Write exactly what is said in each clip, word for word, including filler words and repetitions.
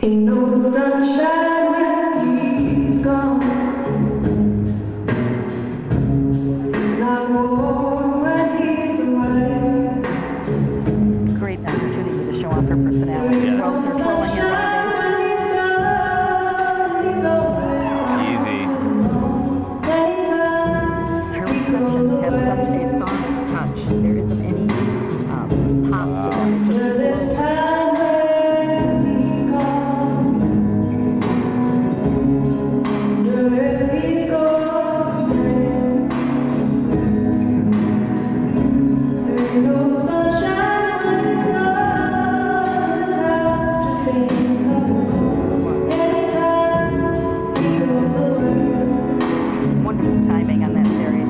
Ain't no sunshine when he's gone. It's not warm when he's away. It's a great opportunity to show off her personality as well as her twirling and bobbing. Her receptions have such a soft touch. There isn't any um, pop to them. It just this time when he's gone. Wonder if he's going to stay. There ain't no sunshine when he's gone. This house just ain't home. Anytime he goes away. wonderful timing on that series.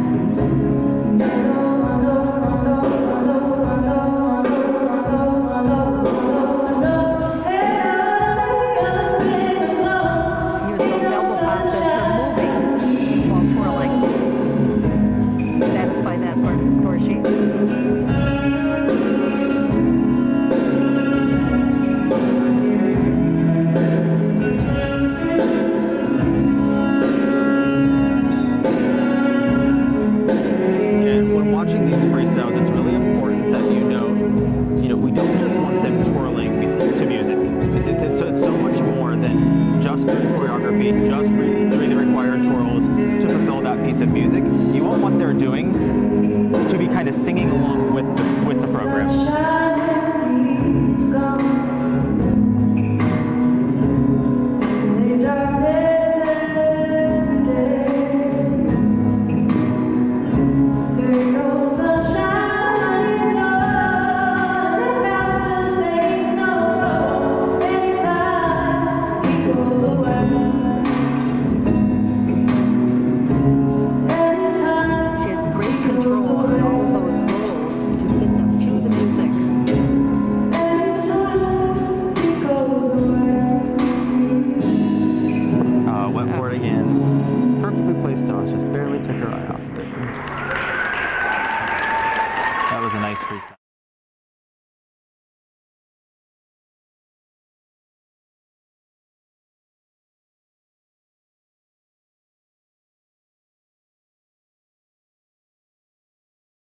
Just doing the required twirls to fulfill that piece of music. You want what they're doing to be kind of singing along with the, with the program.